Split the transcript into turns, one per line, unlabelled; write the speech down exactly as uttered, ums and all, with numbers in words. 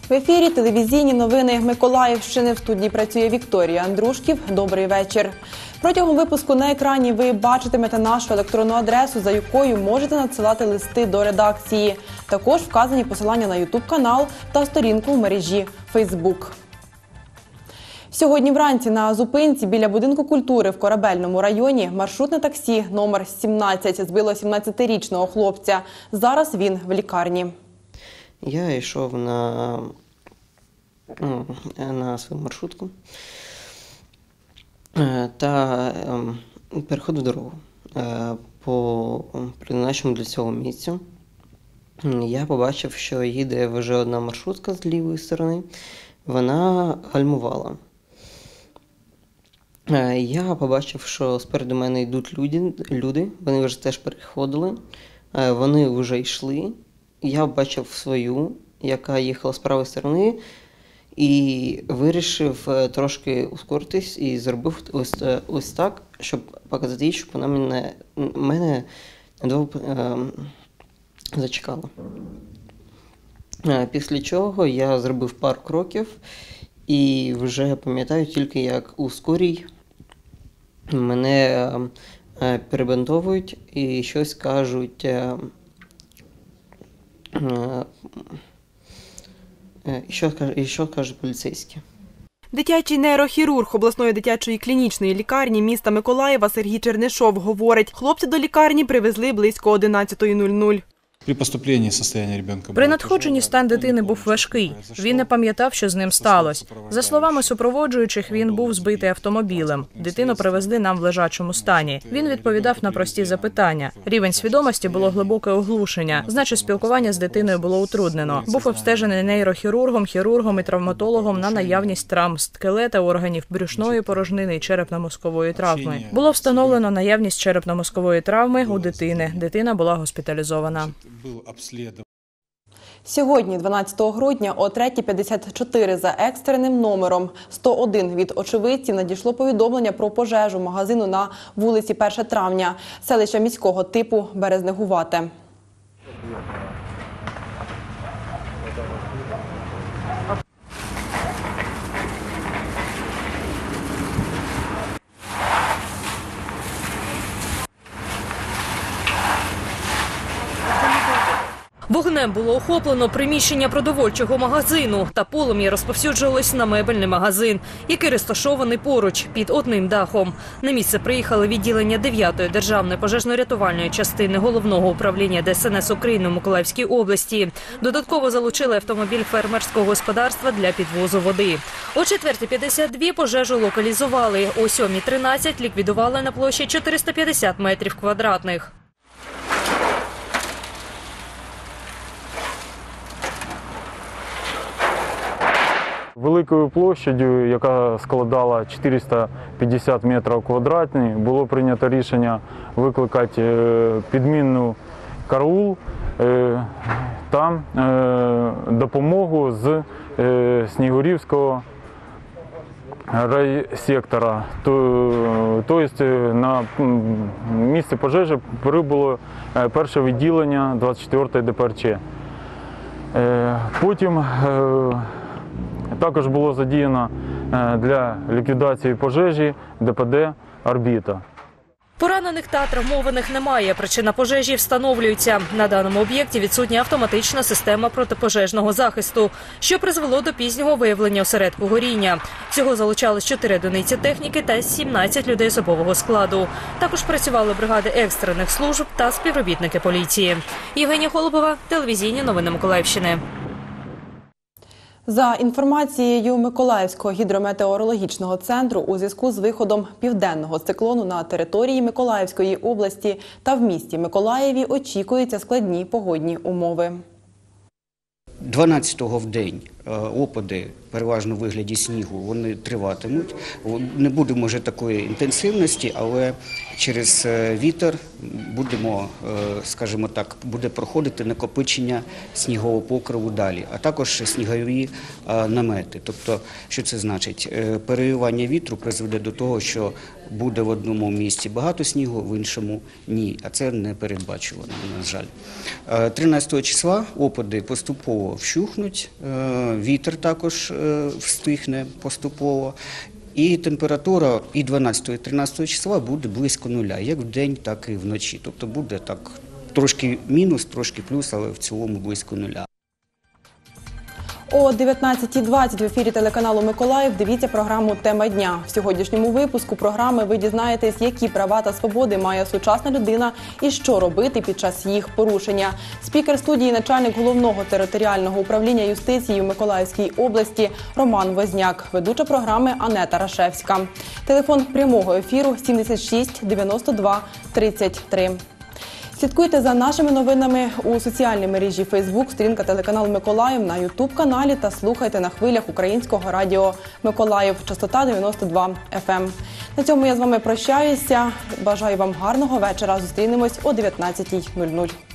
В ефірі телевізійні новини Миколаївщини. В студії працює Вікторія Андрушків. Добрий вечір. Протягом випуску на екрані ви бачитимете нашу електронну адресу, за якою можете надсилати листи до редакції. Також вказані посилання на ютуб-канал та сторінку в мережі Фейсбук. Сьогодні вранці на зупинці біля будинку культури в Корабельному районі маршрутне таксі номер сімнадцять збило сімнадцятирічного хлопця. Зараз він в лікарні.
Я йшов на, на свою маршрутку та переходив дорогу по призначеному для цього місцю. Я побачив, що їде вже одна маршрутка з лівої сторони. Вона гальмувала. Я побачив, що спереду мене йдуть люди, люди. Вони вже теж переходили. Вони вже йшли. Я бачив свою, яка їхала з правої сторони, і вирішив трошки ускоритись і зробив ось, ось так, щоб показати їй, щоб вона мене, мене недовго е, зачекала. Після чого я зробив пару кроків і вже пам'ятаю тільки, як у скорій мене е, перебинтовують і щось кажуть. Е, І що, і що кажуть поліцейські?
Дитячий нейрохірург обласної дитячої клінічної лікарні міста Миколаєва Сергій Чернишов говорить, хлопця до лікарні привезли близько одинадцятої нуль-нуль.
При надходженні стан дитини був важкий. Він не пам'ятав, що з ним сталося. За словами супроводжуючих, він був збитий автомобілем. Дитину привезли нам в лежачому стані. Він відповідав на прості запитання. Рівень свідомості було глибоке оглушення. Значить, спілкування з дитиною було утруднено. Був обстежений нейрохірургом, хірургом і травматологом на наявність травм скелета, органів брюшної порожнини і черепно-мозкової травми. Було встановлено наявність черепно-мозкової травми у дитини. Дитина була госпіталізована.
Сьогодні, дванадцятого грудня, о третій п'ятдесят чотири за екстреним номером сто один від очевидців надійшло повідомлення про пожежу магазину на вулиці перше травня, селища міського типу Березнегувате.
Вогнем було охоплено приміщення продовольчого магазину, та полум'я розповсюджувалось на мебельний магазин, який розташований поруч, під одним дахом. На місце приїхали відділення дев'ятої державної пожежно-рятувальної частини Головного управління Де Ес Ен Ес України в Миколаївській області. Додатково залучили автомобіль фермерського господарства для підвозу води. О четвертій п'ятдесят два пожежу локалізували, о сьомій тринадцять ліквідували на площі чотириста п'ятдесят метрів квадратних.
Великою площадю, яка складала чотириста п'ятдесят метрів квадратних, було прийнято рішення викликати підмінну караул та допомогу з Снігурівського райсектора. Тобто на місце пожежі прибуло перше відділення двадцять четвертої Де Пе Ер Че. Потім також було задіяно для ліквідації пожежі Де Пе Де «Орбіта».
Поранених та травмованих немає. Причина пожежі встановлюється. На даному об'єкті відсутня автоматична система протипожежного захисту, що призвело до пізнього виявлення осередку горіння. Всього залучалось чотири одиниці техніки та сімнадцять людей особового складу. Також працювали бригади екстрених служб та співробітники поліції. Євгенія Холубова, телевізійні новини Миколаївщини.
За інформацією Миколаївського гідрометеорологічного центру, у зв'язку з виходом південного циклону на території Миколаївської області та в місті Миколаєві очікуються складні погодні умови.
дванадцятого в день опади, переважно у вигляді снігу, вони триватимуть. Не буде, може, такої інтенсивності, але через вітер будемо, скажімо так, буде проходити накопичення снігового покриву далі, а також снігові намети. Тобто, що це значить? Переривання вітру призведе до того, що буде в одному місці багато снігу, в іншому ні, а це не передбачувано, на жаль. тринадцятого числа опади поступово вщухнуть, вітер також е, встихне поступово. І температура і дванадцятого, і тринадцятого числа буде близько нуля, як вдень, так і вночі. Тобто буде так трошки мінус, трошки плюс, але в цілому близько нуля.
О дев'ятнадцятій двадцять в ефірі телеканалу «Миколаїв» дивіться програму «Тема дня». В сьогоднішньому випуску програми ви дізнаєтесь, які права та свободи має сучасна людина і що робити під час їх порушення. Спікер студії, начальник Головного територіального управління юстиції в Миколаївській області Роман Возняк. Ведуча програми Анета Рашевська. Телефон прямого ефіру сімдесят шість дев'яносто два тридцять три. Слідкуйте за нашими новинами у соціальній мережі Фейсбук, сторінка телеканалу «Миколаїв», на Ютуб-каналі та слухайте на хвилях українського радіо «Миколаїв», частота дев'яносто два еф ем. На цьому я з вами прощаюся. Бажаю вам гарного вечора. Зустрінемось о дев'ятнадцятій нуль нуль.